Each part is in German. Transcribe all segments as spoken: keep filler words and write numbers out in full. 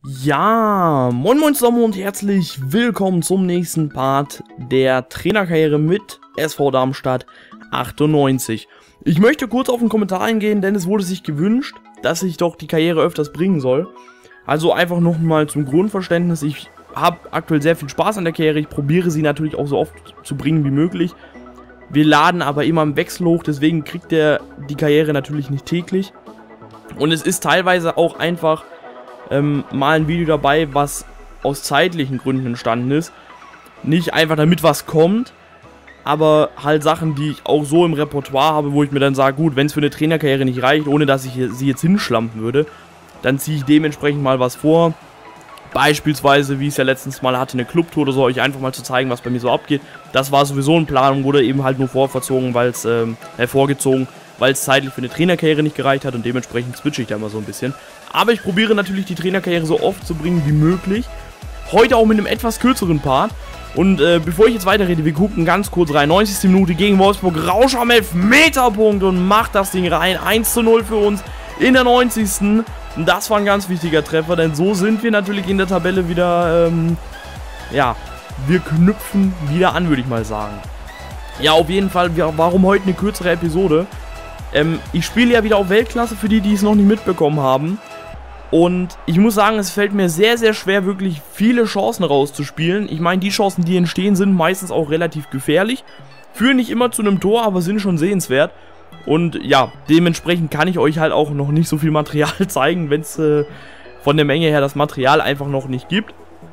Ja, moin moin zusammen und herzlich willkommen zum nächsten Part der Trainerkarriere mit S V Darmstadt achtundneunzig. Ich möchte kurz auf einen Kommentar eingehen, denn es wurde sich gewünscht, dass ich doch die Karriere öfters bringen soll. Also einfach nochmal zum Grundverständnis, ich habe aktuell sehr viel Spaß an der Karriere, ich probiere sie natürlich auch so oft zu bringen wie möglich. Wir laden aber immer im Wechsel hoch, deswegen kriegt der die Karriere natürlich nicht täglich. Und es ist teilweise auch einfach ähm, mal ein Video dabei, was aus zeitlichen Gründen entstanden ist. Nicht einfach damit was kommt, aber halt Sachen, die ich auch so im Repertoire habe, wo ich mir dann sage, gut, wenn es für eine Trainerkarriere nicht reicht, ohne dass ich sie jetzt hinschlampen würde, dann ziehe ich dementsprechend mal was vor. Beispielsweise, wie ich es ja letztens mal hatte, eine Clubtour oder so, euch einfach mal zu zeigen, was bei mir so abgeht. Das war sowieso ein Plan und wurde eben halt nur vorverzogen, weil es, ähm, hervorgezogen, weil es zeitlich für eine Trainerkarriere nicht gereicht hat und dementsprechend switche ich da immer so ein bisschen. Aber ich probiere natürlich die Trainerkarriere so oft zu bringen wie möglich. Heute auch mit einem etwas kürzeren Part. Und äh, bevor ich jetzt weiterrede, wir gucken ganz kurz rein. neunzigste Minute gegen Wolfsburg. Rausch am Elfmeterpunkt und macht das Ding rein. eins zu null für uns in der neunzigsten Und das war ein ganz wichtiger Treffer, denn so sind wir natürlich in der Tabelle wieder, ähm, ja, wir knüpfen wieder an, würde ich mal sagen. Ja, auf jeden Fall, wir, warum heute eine kürzere Episode? Ähm, ich spiele ja wieder auf Weltklasse, für die, die es noch nicht mitbekommen haben. Und ich muss sagen, es fällt mir sehr, sehr schwer, wirklich viele Chancen rauszuspielen. Ich meine, die Chancen, die entstehen, sind meistens auch relativ gefährlich. Führen nicht immer zu einem Tor, aber sind schon sehenswert. Und ja, dementsprechend kann ich euch halt auch noch nicht so viel Material zeigen, wenn es äh, von der Menge her das Material einfach noch nicht gibt.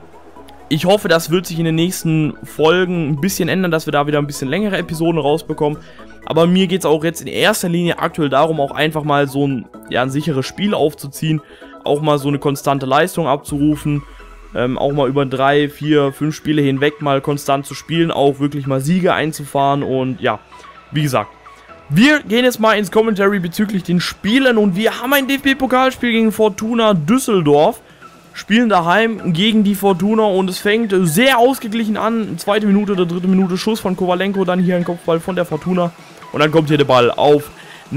Ich hoffe, das wird sich in den nächsten Folgen ein bisschen ändern, dass wir da wieder ein bisschen längere Episoden rausbekommen. Aber mir geht es auch jetzt in erster Linie aktuell darum, auch einfach mal so ein, ja, ein sicheres Spiel aufzuziehen. Auch mal so eine konstante Leistung abzurufen. Ähm, auch mal über drei, vier, fünf Spiele hinweg mal konstant zu spielen. Auch wirklich mal Siege einzufahren. Und ja, wie gesagt, wir gehen jetzt mal ins Commentary bezüglich den Spielen. Und wir haben ein D F B-Pokalspiel gegen Fortuna Düsseldorf. Spielen daheim gegen die Fortuna und es fängt sehr ausgeglichen an. Zweite Minute oder dritte Minute Schuss von Kovalenko, dann hier ein Kopfball von der Fortuna. Und dann kommt hier der Ball auf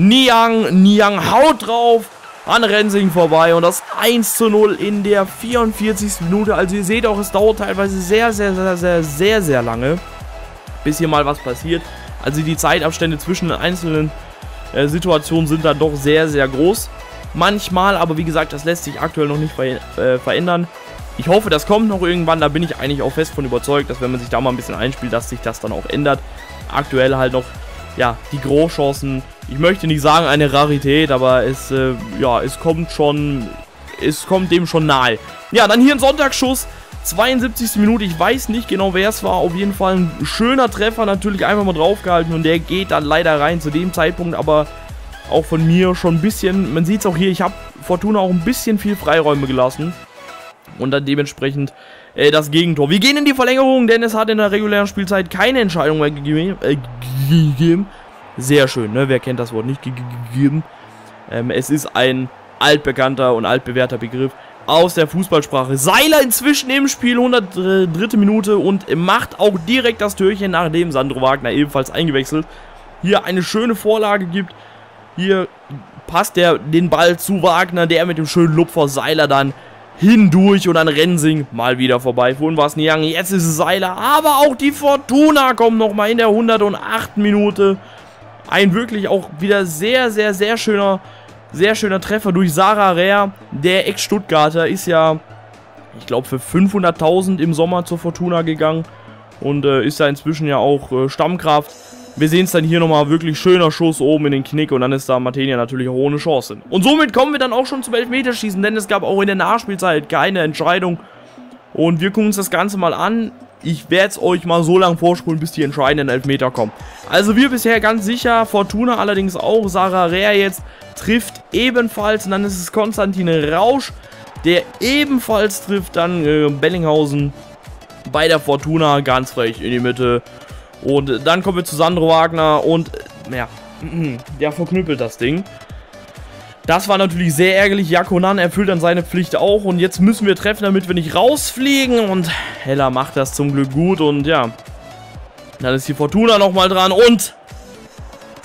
Niang. Niang haut drauf an Rensing vorbei und das eins zu null in der vierundvierzigsten Minute. Also ihr seht auch, es dauert teilweise sehr, sehr, sehr, sehr, sehr, sehr lange, bis hier mal was passiert. Also die Zeitabstände zwischen den einzelnen äh, Situationen sind dann doch sehr, sehr groß. Manchmal, aber wie gesagt, das lässt sich aktuell noch nicht ver äh, verändern. Ich hoffe, das kommt noch irgendwann, da bin ich eigentlich auch fest von überzeugt, dass wenn man sich da mal ein bisschen einspielt, dass sich das dann auch ändert. Aktuell halt noch, ja, die Großchancen, ich möchte nicht sagen eine Rarität, aber es, äh, ja, es kommt schon, es kommt dem schon nahe. Ja, dann hier ein Sonntagsschuss, zweiundsiebzigste Minute, ich weiß nicht genau, wer es war, auf jeden Fall ein schöner Treffer, natürlich einfach mal draufgehalten und der geht dann leider rein zu dem Zeitpunkt, aber auch von mir schon ein bisschen, man sieht es auch hier, ich habe Fortuna auch ein bisschen viel Freiräume gelassen. Und dann dementsprechend äh, das Gegentor. Wir gehen in die Verlängerung, denn es hat in der regulären Spielzeit keine Entscheidung mehr gegeben. Äh, gegeben. Sehr schön, ne? Wer kennt das Wort nicht? Gegeben. Ähm, es ist ein altbekannter und altbewährter Begriff aus der Fußballsprache. Seiler inzwischen im Spiel, hundertdritte Minute und macht auch direkt das Türchen, nachdem Sandro Wagner ebenfalls eingewechselt hier eine schöne Vorlage gibt. Hier passt der den Ball zu Wagner, der mit dem schönen Lupfer Seiler dann hindurch und dann Rensing mal wieder vorbei. Vorhin war es Niang, jetzt ist es Seiler, aber auch die Fortuna kommt nochmal in der hundertachten Minute. Ein wirklich auch wieder sehr, sehr, sehr schöner, sehr schöner Treffer durch Sarah Rehr. Der Ex-Stuttgarter ist ja, ich glaube, für fünfhunderttausend im Sommer zur Fortuna gegangen und äh, ist da inzwischen ja auch äh, Stammkraft. Wir sehen es dann hier nochmal, wirklich schöner Schuss oben in den Knick und dann ist da Matenia natürlich auch ohne Chance. Und somit kommen wir dann auch schon zum Elfmeterschießen, denn es gab auch in der Nachspielzeit keine Entscheidung. Und wir gucken uns das Ganze mal an. Ich werde es euch mal so lange vorspulen, bis die entscheidenden Elfmeter kommen. Also wir bisher ganz sicher, Fortuna allerdings auch. Sarah Rehr jetzt trifft ebenfalls und dann ist es Konstantin Rausch, der ebenfalls trifft. Dann äh, Bellinghausen bei der Fortuna, ganz frech in die Mitte. Und dann kommen wir zu Sandro Wagner und, ja, der verknüppelt das Ding. Das war natürlich sehr ärgerlich. Jakonan erfüllt dann seine Pflicht auch. Und jetzt müssen wir treffen, damit wir nicht rausfliegen. Und Heller macht das zum Glück gut. Und ja, dann ist die Fortuna nochmal dran. Und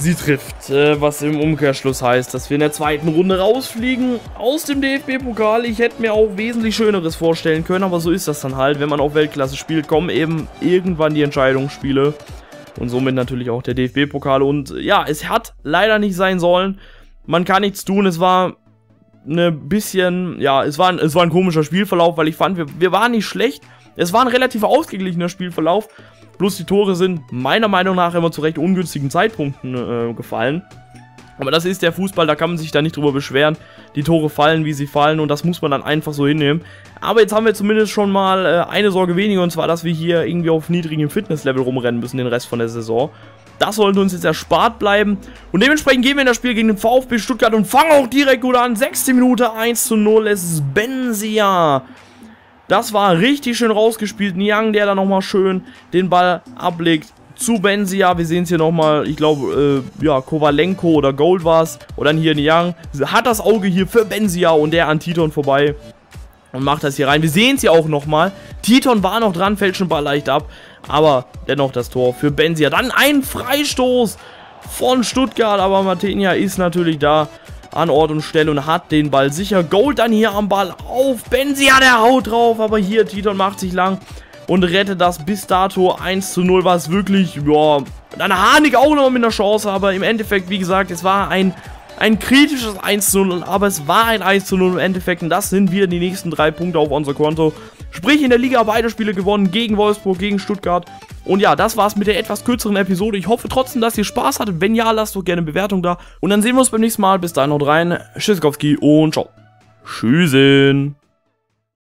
sie trifft. Äh, was im Umkehrschluss heißt, dass wir in der zweiten Runde rausfliegen aus dem D F B-Pokal. Ich hätte mir auch wesentlich Schöneres vorstellen können, aber so ist das dann halt. Wenn man auf Weltklasse spielt, kommen eben irgendwann die Entscheidungsspiele. Und somit natürlich auch der D F B-Pokal. Und ja, es hat leider nicht sein sollen. Man kann nichts tun. Es war eine bisschen, ja, es war ein, es war ein komischer Spielverlauf, weil ich fand, wir, wir waren nicht schlecht. Es war ein relativ ausgeglichener Spielverlauf. Bloß die Tore sind meiner Meinung nach immer zu recht ungünstigen Zeitpunkten äh, gefallen. Aber das ist der Fußball, da kann man sich da nicht drüber beschweren. Die Tore fallen, wie sie fallen, und das muss man dann einfach so hinnehmen. Aber jetzt haben wir zumindest schon mal äh, eine Sorge weniger, und zwar, dass wir hier irgendwie auf niedrigem Fitnesslevel rumrennen müssen den Rest von der Saison. Das sollte uns jetzt erspart bleiben. Und dementsprechend gehen wir in das Spiel gegen den VfB Stuttgart und fangen auch direkt gut an. Sechste Minute, eins zu null, es ist Benzia. Das war richtig schön rausgespielt. Niang, der da nochmal schön den Ball ablegt zu Benzia. Wir sehen es hier nochmal, ich glaube, äh, ja, Kovalenko oder Gold war es. Und dann hier Niang. Hat das Auge hier für Benzia und der an Titon vorbei. Und macht das hier rein. Wir sehen es hier auch nochmal. Titon war noch dran, fällt schon Ball leicht ab. Aber dennoch das Tor für Benzia. Dann ein Freistoß von Stuttgart. Aber Matenia ist natürlich da an Ort und Stelle und hat den Ball sicher. Gold dann hier am Ball auf Benzia, der haut drauf. Aber hier Titon macht sich lang und rettet das bis dato eins zu null. War es wirklich, ja, dann Harnik auch noch mit einer Chance. Aber im Endeffekt, wie gesagt, es war ein... Ein kritisches eins zu null, aber es war ein eins zu null im Endeffekt, und das sind wieder die nächsten drei Punkte auf unser Konto. Sprich, in der Liga beide Spiele gewonnen, gegen Wolfsburg, gegen Stuttgart. Und ja, das war's mit der etwas kürzeren Episode. Ich hoffe trotzdem, dass ihr Spaß hattet. Wenn ja, lasst doch gerne eine Bewertung da. Und dann sehen wir uns beim nächsten Mal. Bis dahin, haut rein, Tschüssikowski und ciao. Tschüssin.